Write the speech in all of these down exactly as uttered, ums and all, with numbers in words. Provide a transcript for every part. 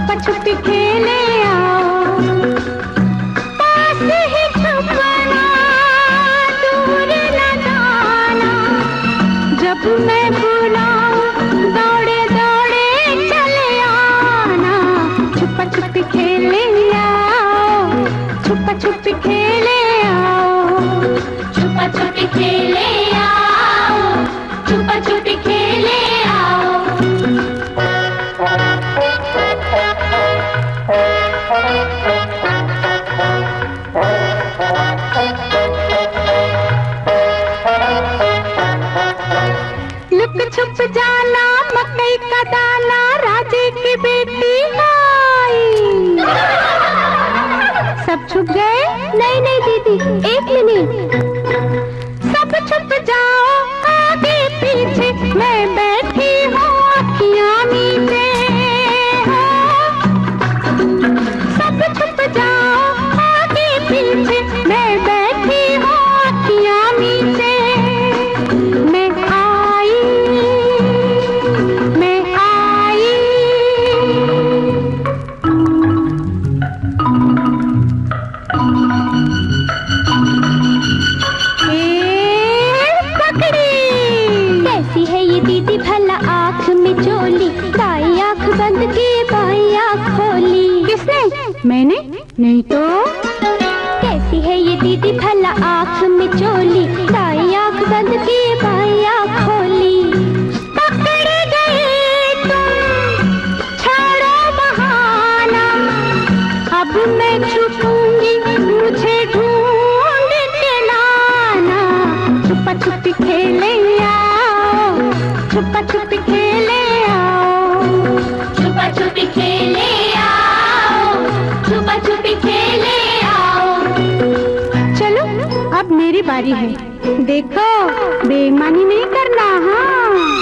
छुपा छुपी खेले आओ, पास ही छुपना दूर न जाना, जब मैं बुलाऊं दौड़े दौड़े चले आना, छुपा छुपी खेले आओ, छुपा छुपी खेले आओ, छुपा छुपी खेले आओ, छुपा छुपी खेले आओ। लुक छुप जाना मकई का दाना, राजे की बेटी आई। सब छुप गए? नहीं नहीं दीदी, एक मिनट। सब छुप जाओ आगे पीछे, मैं बैठी हूँ अखियाँ मीचे। सब छुप जाओ आगे पीछे, मैं बैठी हूँ अखियाँ मीचे। मैं आई, मैं आई। कैसी है ये दीदी भला, आँख में चोली, दाई आँख बंद की बाई आँख खोली। किसने? मैंने? नहीं तो। कैसी है ये दीदी भला, आँख में चोली, दाई आँख बंद की बाई आँख खोली। पकड़ गए तुम, छोड़ो बहाना, अब मैं छुपूंगी, मुझे ढूंढ के लाना, छुपा छुपी खेले आओ, छुपा छुपी खेले आओ, छुपा छुपी खेले आओ, छुपा छुपी खेले आओ। चलो अब मेरी बारी है, देखो बेईमानी नहीं करना। हाँ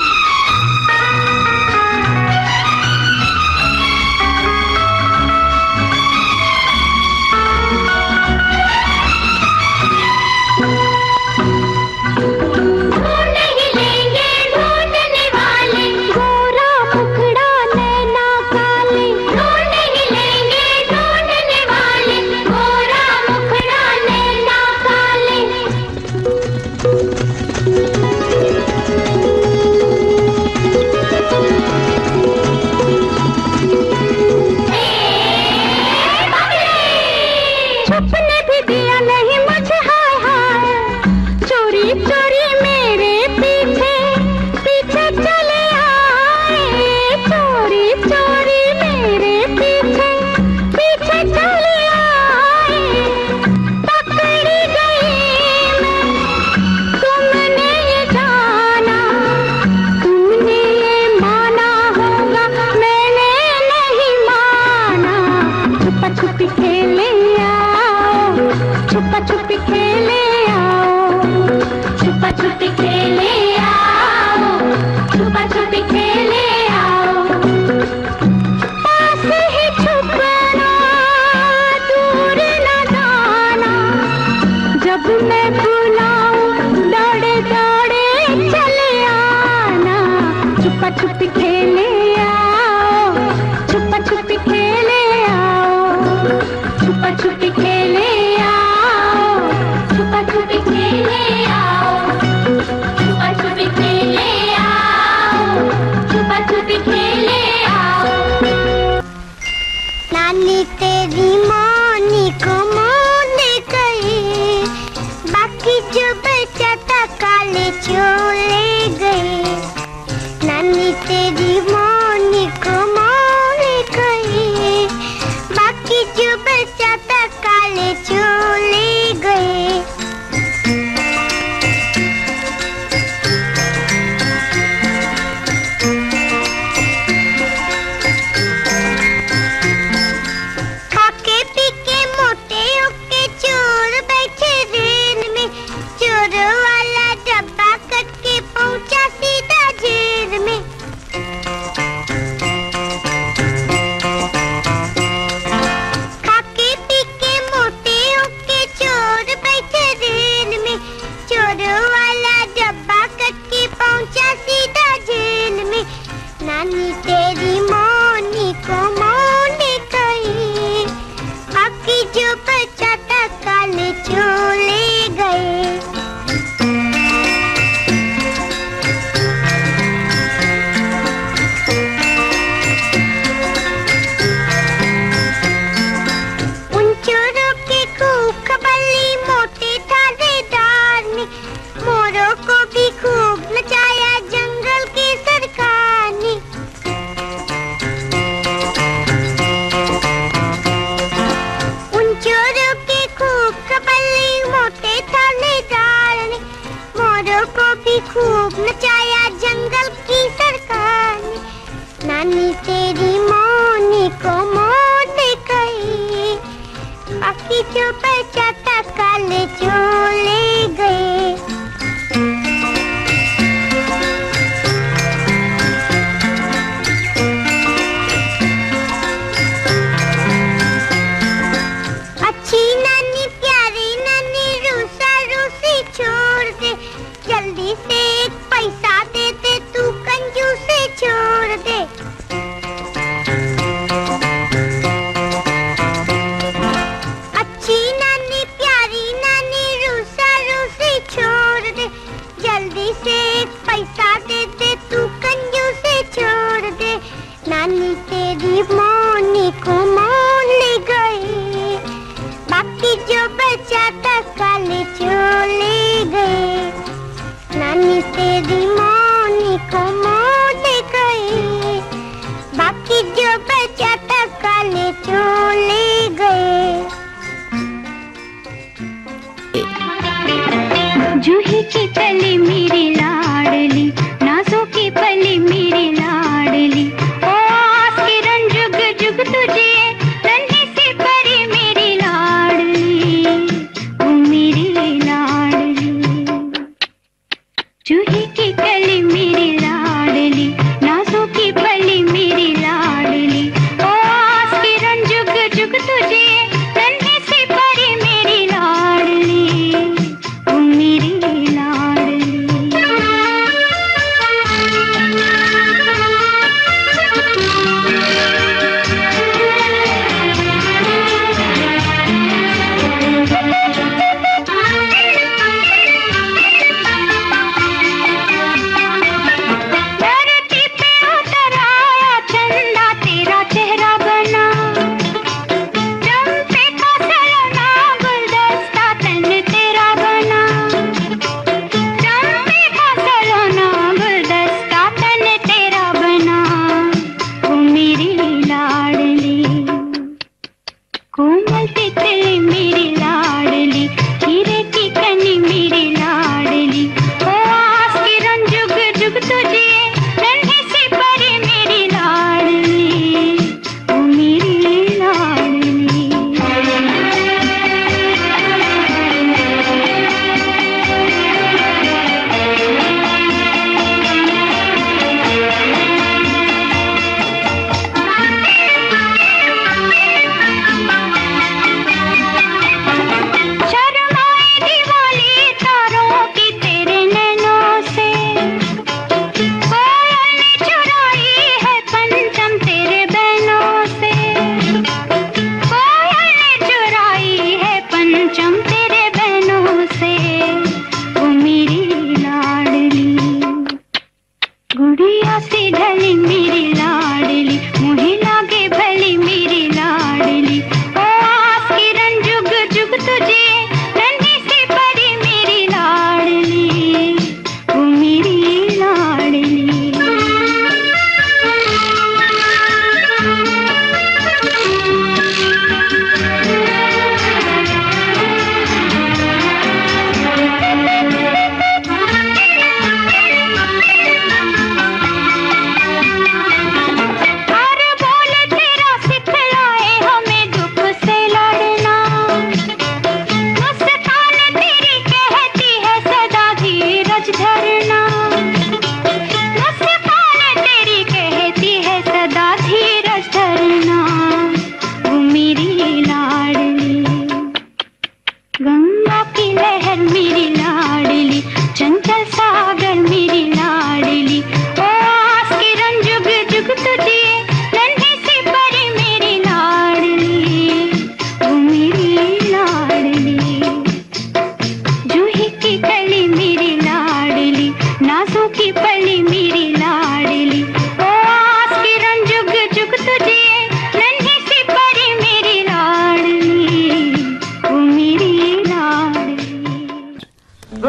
छुपने भी दिया नहीं मुझे, हाय हाय, चोरी चोरी मेरे पीछे पीछे चले आए, चोरी चोरी मेरे पीछे पीछे चले आए। पकड़ी गई मैं, तुमने ये जाना, तुमने ये माना होगा, मैंने नहीं माना, छुपा छुपी खेले आओ, छुपा छुपी खेले आओ, छुपा छुपी खेले आओ, छुपा छुपी खेले आओ। पास ही छुपना दूर न जाना, जब मैं बुलाऊं दौड़े दौड़े चले आना, छुपा छुपी खेले आओ, छुपा छुपी खेले आओ, छुपा छुपी खेले आओ, छुपा छुपी खेले आओ, छुपा छुपी खेले आओ, छुपा छुपी खेले आओ। नानी तेरी मोनी को मोने गए, बाकी जो बचा था काले चोले गए। नानी तेरी मोनी को मोने गए, बाकी जो बचा था काले चोले गए। खाके पी के मोटे होके चोर बैठे रेल में, चोर वाला डब्बा करके पहुंचा सीधा जेल में। खाके पी के मोटे जो बच्चा था काले चले गए। उन चोरों के खूब खबली मोटे थानेदार ने मोरों को भी खूब नचाया जंगल की सरकार ने। उन चोरों के खूब खबली मोटे थानेदार ने मोरों को भी खूब नचाया जंगल की सरकार ने। नानी तेरी मोनी को मोड़ गई, बाकी जो बचा था काले चले गए। अच्छी नानी प्यारी नानी रूसा रूसी छोड़ दे, जल्दी से एक पैसा दे दे तू कंजूसी छोड़ दे। अच्छी नानी प्यारी नानी रूसा रूसी छोड़ दे, जल्दी से एक पैसा दे दे तू कंजूसी छोड़ दे। नानी तेरी मोनी को मोड़ ले गई, बाकी जो बचा था काले चले गए। नानी तेरी मोनी को मोड़ गई, बाकी जो बचा था काले चले गए। जूही की कली मेरी लाडली, नाजों की पली मेरी लाडली, ओ आस किरण जुग जुग तुझे, नन्ही सी परी मेरी लाडली, ओ मेरी लाडली। जूही की कली मेरी लाडली, नाजों की पली मेरी लाडली, ओ आस किरण जुग जुग तुझे, नन्ही सी परी मेरी लाडली, ओ मेरी लाडली।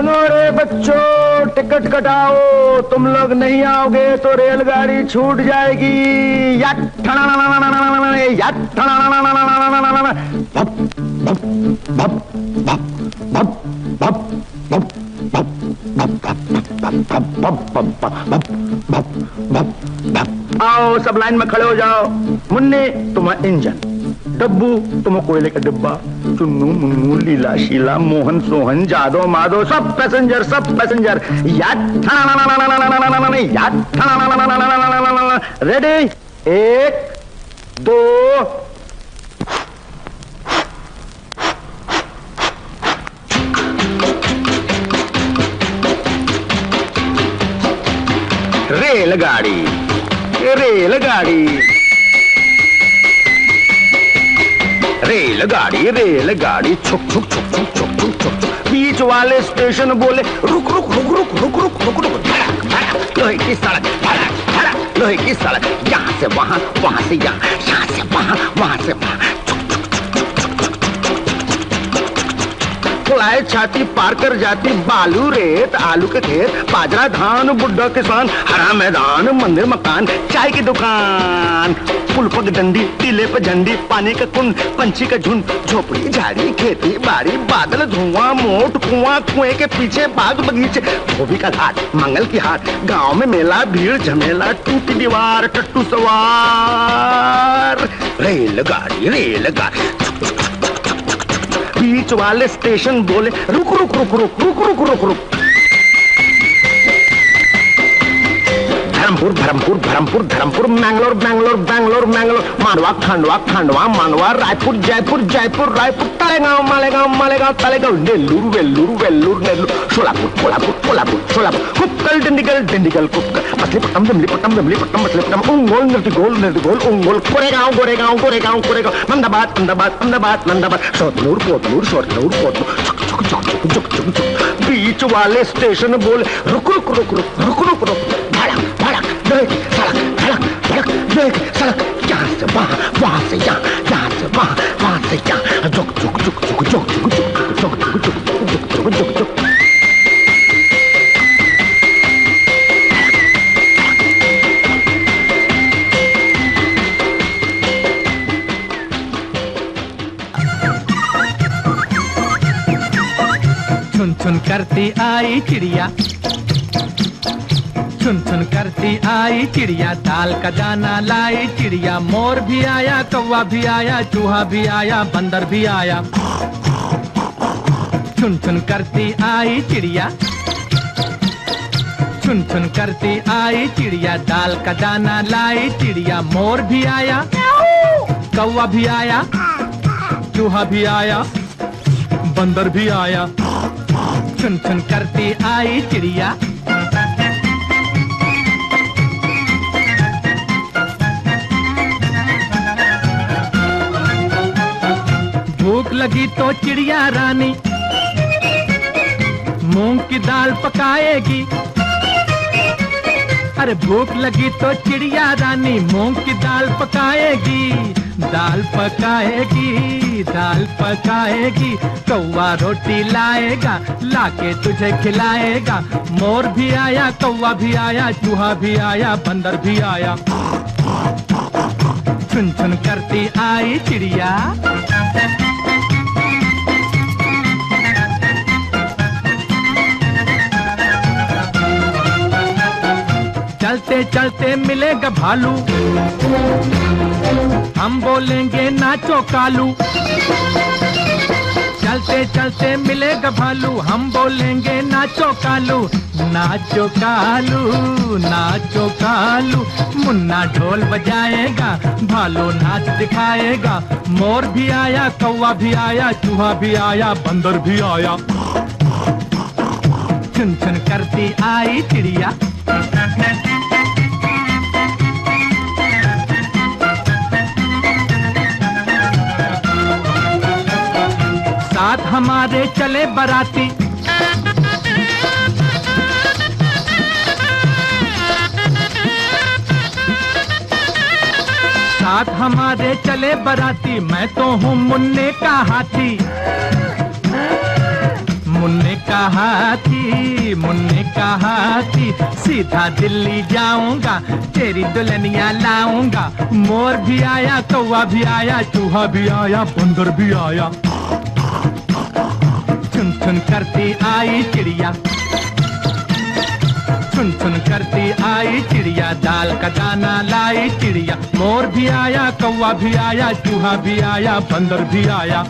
सुनो रे बच्चों, टिकट कटाओ, तुम लोग नहीं आओगे तो रेलगाड़ी छूट जाएगी। या आओ सब लाइन में खड़े हो जाओ। मुन्नी तुम्हारा इंजन, डब्बू तुम कोयले का डिब्बा, चुन्नू मुन्नू लीला शीला मोहन सोहन जादो माधो सब पैसेंजर सब पैसेंजर। रेडी, एक दो रेलगाड़ी रेलगाड़ी रेलगाड़ी रेलगाड़ी छुक छुक छुक छुक छुक छुक छुक छुक। बीच वाले स्टेशन बोले रुक रुक रुक रुक रुक रुक रुक रुक। धड़क धड़क लोहे की सड़क, धड़क धड़क लोहे की सड़क, यहाँ से वहाँ वहाँ से यहाँ, यहाँ से वहाँ वहाँ से वहाँ। फुलाए छाती पार कर जाती, बालू रेत आलू के खेत, बाजरा धान बुड्ढा किसान, हरा मैदान मंदिर मकान, चाय की दुकान, पुल पग डंडी, टीले पे झंडी, पानी का कुंड, पंछी का झुंड, झोपड़ी झाड़ी खेती बाड़ी, बादल धुआं मोट कुआं, कुएं के पीछे बाग बगीचे, धोबी का घाट मंगल की हाट, गांव में मेला भीड़ झमेला, टूटी दीवार टट्टू सवार। रेलगाड़ी रेलगाड़ी बीच वाले स्टेशन बोले रुक रुक रुक रुक रुक रुक रुक रुक। धर्मपुर धर्मपुर धर्मपुर धर्मपुर, मैंगलोर बैंगलोर बैंगलोर मैंगलोर, मांडवा खंडवा खंडवा मांडवा, रायपुर जयपुर जयपुर रायपुर, तलेगांव मालेगांव मालेगांव तलेगांव, नेल्लूर वेल्लूर वेल्लूर नेल्लूर, सोलापुर कोल्हापुर कोल्हापुर सोलापुर, कुप्पल डिंडीगल डिंडीगल कुप्पल, मछलीपट्टनम दिमलीपट्टनम दिमलीपट्टनम मछलीपट्टनम, उंगोल निर्तिगोल निर्तिगोल उंगोल, गोरेगांव गोरेगांव गोरेगांव गोरेगांव, अहमदाबाद अहमदाबाद अहमदाबाद अहमदाबाद, शोधनूर पोतनूर शोधनूर पोतनूर, छुक छुक छुक छुक छुक छुक छुक। बीच वाले स्टेशन बोले रुक रुक रुक रुक रुक रुक रुक, धड़क धड़क सड़क धड़क धड़क देख सड़क, यहाँ से वहाँ वहाँ से यहाँ, यहाँ से वहाँ वहाँ से यहाँ, जुक जुक जुक जुक जुक जुक जुक जुक जुक जुक जुक जुक जुक जुक। छुन छुन करती आई चिड़िया, छुन छुन करती आई चिड़िया, दाल का दाना लाई चिड़िया, मोर भी आया कौवा भी आया, चूहा भी आया बंदर भी आया। छुन छुन करती आई चिड़िया, छुन छुन करती आई चिड़िया, दाल का दाना लाई चिड़िया, मोर भी आया कौवा भी आया, चूहा भी आया बंदर भी आया। छुन छुन करती आई चिड़िया। भूख लगी तो चिड़िया रानी मूंग की दाल पकाएगी, अरे भूख लगी तो चिड़िया रानी मूंग की दाल पकाएगी, दाल पकाएगी दाल पकाएगी, कौवा रोटी लाएगा लाके तुझे खिलाएगा, मोर भी आया कौवा भी आया, चूहा भी आया बंदर भी आया। छुन छुन करती आई चिड़िया। चलते चलते मिलेगा भालू, हम बोलेंगे नाचो कालू। चलते चलते मिलेगा भालू, हम बोलेंगे नाचो कालू, नाचो कालू नाचो कालू। मुन्ना ढोल बजाएगा भालू नाच दिखाएगा, मोर भी आया कौवा भी आया, चूहा भी आया बंदर भी आया। छुन छुन करती आई चिड़िया। साथ हमारे चले बराती, साथ हमारे चले बराती, मैं तो हूँ मुन्ने का हाथी, मुन्ने का कहा थी, मुन्ने कहा थी, सीधा दिल्ली जाऊंगा, तेरी दुल्हनिया लाऊंगा। मोर भी आया, कौवा भी आया, चूहा भी आया, बंदर भी आया। चुन चुन करती आई चिड़िया, चुन चुन करती आई चिड़िया, दाल का दाना लाई चिड़िया। मोर भी आया, कौवा भी आया, चूहा भी आया, बंदर भी आया।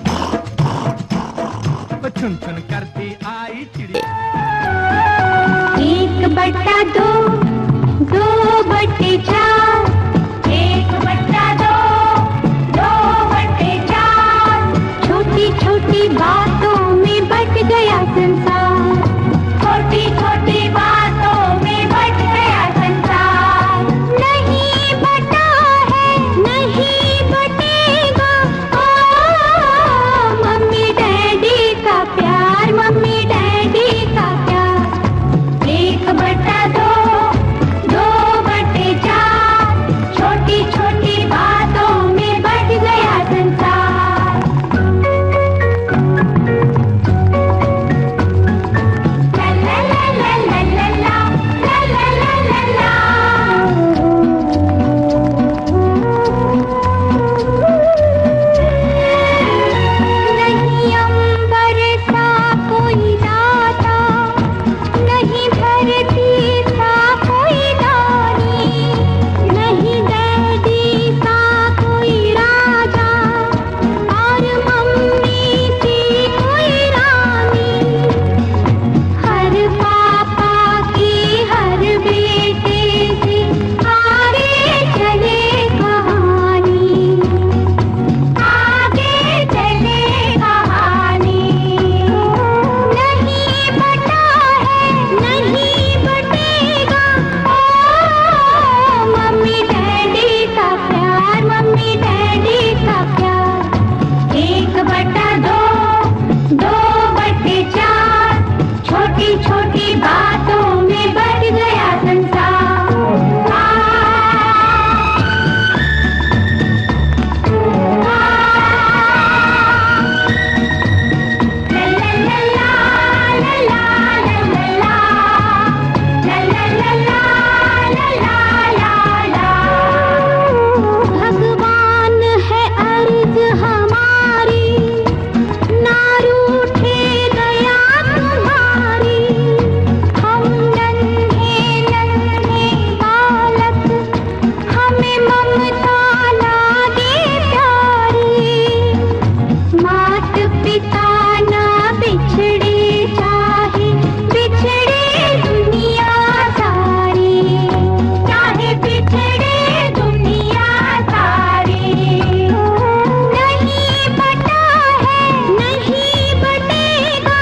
चुन चुन करती आई चिड़िया। एक बट्टा दो, दो बट्टे चार, एक बट्टा दो, दो बट्टे चार। छोटी छोटी बातों में बट गया संसार, छोटी छोटी बातों में बट गया संसार। नहीं बटा है, नहीं बटेगा, ओ मम्मी डैडी का प्यार, मम्मी डैडी का प्यार। एक बटा दो, दो बटे चार, छोटी छोटी बातों में बट गया संसार। ला ला ला ला ला ला ला, ला ला ला ला ला। नहीं अंबर सा कोई दाता, नहीं धरती सा कोई दानी, नहीं डैडी सा कोई राजा, और मम्मी सी कोई रानी। हर पापा की हर बेटे से आगे चले कहानी, आगे चले कहानी। नहीं बटा है, नहीं बटेगा, ओ मम्मी डैडी का प्यार, मम्मी डैडी का प्यार। एक बटा दो, दो बटे चार, छोटी छोटी बातों में बट गया संसार। आ, आ, ला ला ला ला ला ला ला ला, ला ला ला ला ला ला ला। भगवान है अर्ज हमारी, ना रूठे दया तुम्हारी। हम नन्हे नन्हे बालक, हमें ममता लागे प्यारी। मात पिता ना बिछड़े, चाहे बिछड़े दुनिया सारी, चाहे बिछड़े दुनिया सारी। नहीं बटा है, नहीं बटेगा,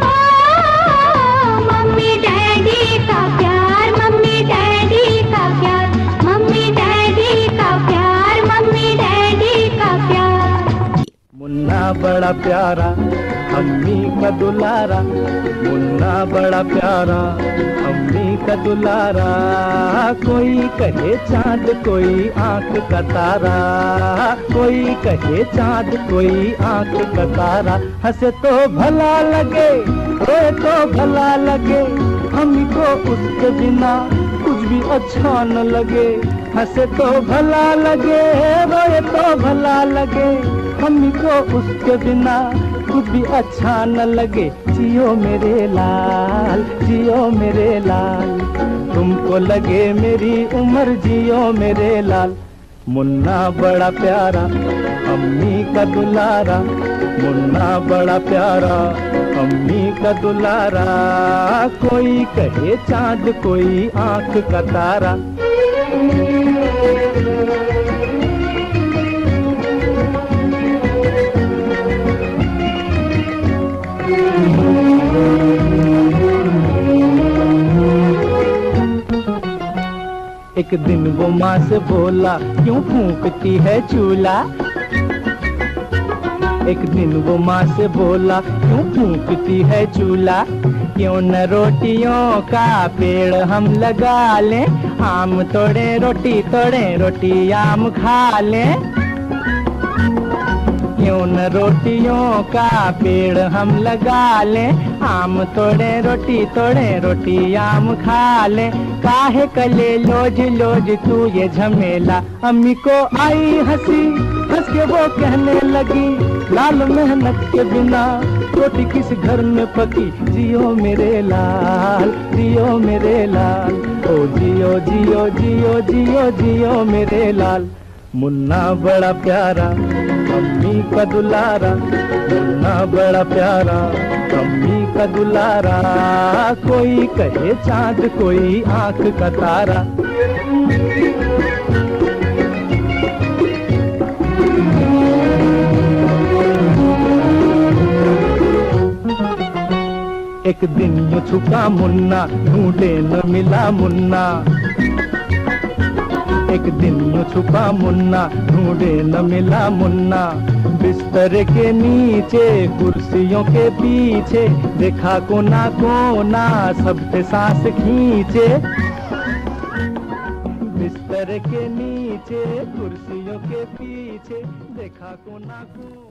ओ मम्मी डैडी का प्यार, मम्मी डैडी का प्यार, मम्मी डैडी का प्यार, मम्मी डैडी का प्यार। मुन्ना बड़ा प्यारा, अम्मी का दुलारा, मुन्ना बड़ा प्यारा, अम्मी का दुलारा। कोई कहे चांद, कोई आंख का तारा, कोई कहे चांद, कोई आंख का तारा। हंसे तो भला लगे, रोए तो भला लगे, अम्मी को उसके बिना कुछ भी अच्छा न लगे। हंसे तो भला लगे, रोए तो भला लगे, अम्मी को उसके बिना कुछ भी अच्छा न लगे। जियो मेरे लाल, जियो मेरे लाल, तुमको लगे मेरी उम्र, जियो मेरे लाल। मुन्ना बड़ा प्यारा, अम्मी का दुलारा, मुन्ना बड़ा प्यारा, अम्मी का दुलारा। कोई कहे चांद, कोई आंख का तारा। एक दिन वो माँ से बोला, क्यों फूंकती है चूल्हा। एक दिन वो माँ से बोला, क्यों फूंकती है चूल्हा। क्यों न रोटियों का पेड़ हम लगा लें, आम तोड़े रोटी तोड़े, रोटी आम खा लें। क्यों न रोटियों का पेड़ हम लगा लें, आम तोड़े रोटी तोड़े रोटी आम खा लें। काहे कले लोज लोज तू ये झमेला, अम्मी को आई हंसी, हंस के वो कहने लगी, लाल मेहनत के बिना रोटी किस घर में पकी, जियो मेरे लाल जियो मेरे लाल, ओ जियो जियो जियो जियो जियो मेरे लाल। मुन्ना बड़ा प्यारा अम्मी का दुलारा, मुन्ना बड़ा प्यारा अम्मी का दुलारा, कोई कहे चांद कोई आंख का तारा। एक दिन यूं छुपा मुन्ना, ढूंढे न मिला मुन्ना, एक दिन यूं छुपा मुन्ना, ढूंढे न मिला मुन्ना। बिस्तर के नीचे कुर्सियों के पीछे, देखा कोना कोना सब थे सांस खींचे। बिस्तर के नीचे कुर्सियों के पीछे, देखा कोना कोना।